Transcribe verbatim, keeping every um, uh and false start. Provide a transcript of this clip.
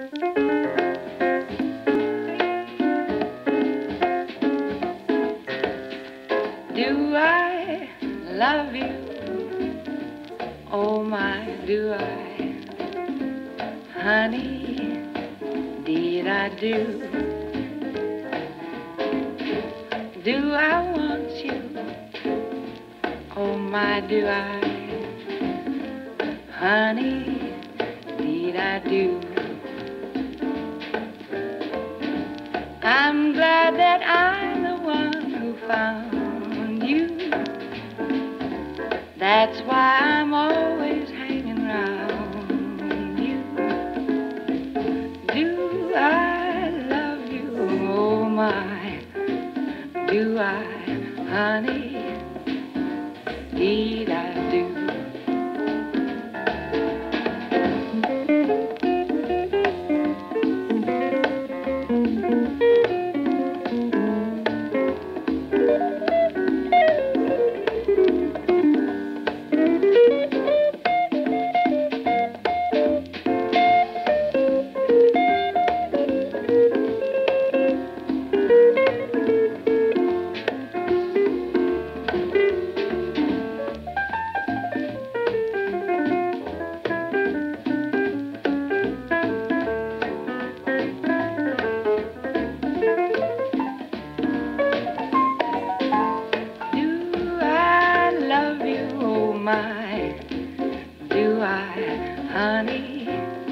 Do I love you? Oh my, do I? Honey, did I do? Do I want you? Oh my, do I? Honey, did I do? I'm glad that I'm the one who found you. That's why I'm always hanging round you. Do I love you? Oh my, do I, honey? Did I do? My, do I, honey?